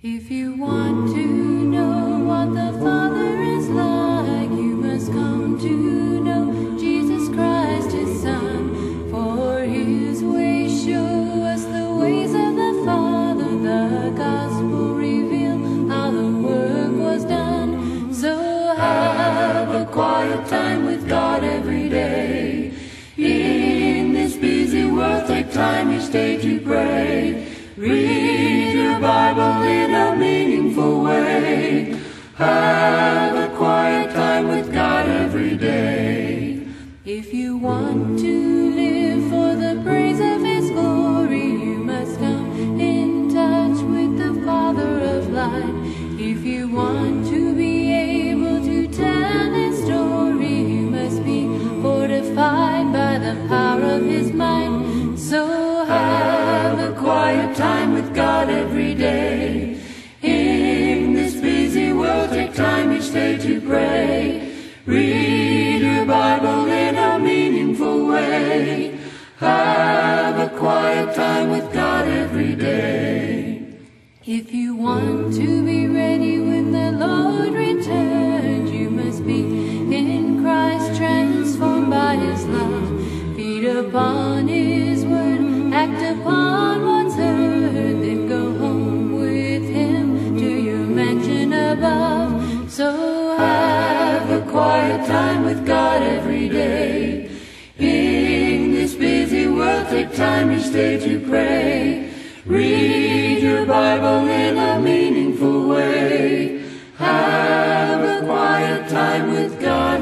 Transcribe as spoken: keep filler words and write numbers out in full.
If you want to know what the Father is like, you must come to know Jesus Christ, His Son. For His ways show us the ways of the Father. The Gospel reveal how the work was done. So have a quiet time with God every day. In this busy world, take time each day to pray. Read your Bible in a meaningful way. Have a quiet time with God every day. If you want to live for the praise of His glory, you must come in touch with the Father of light. If you want to be able to tell His story, you must be fortified by the power of His might. So have a quiet time with God every day. In this busy world, take time each day to pray. Read your Bible in a meaningful way. Have a quiet time with God every day. If you want to be ready when the Lord returns, you must be in Christ, transformed by His love. Feed upon His word, act upon what's heard, then go home with Him to your mansion above. So have a quiet time with God every day. In this busy world, take time each day to pray. Read your Bible in a meaningful way. Have a quiet time with God